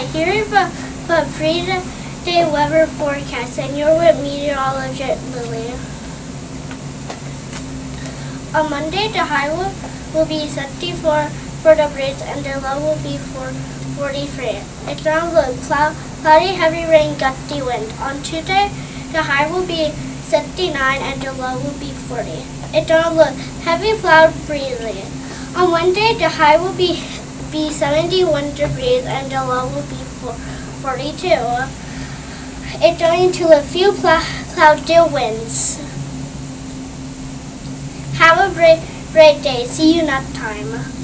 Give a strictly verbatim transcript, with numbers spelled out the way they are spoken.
Hi, here is the, the three-day weather forecast, and you're with meteorologist Lily. On Monday, the high will, will be seventy-four for the breeze, and the low will be for forty-three. It's gonna look cloud, cloudy, heavy rain, gusty wind. On Tuesday, the high will be seventy-nine, and the low will be forty. It's gonna look heavy cloud, breezy. On Wednesday, the high will be be seventy-one degrees, and the low will be forty-two. It's going to a few cloudy winds. Have a great, great day. See you next time.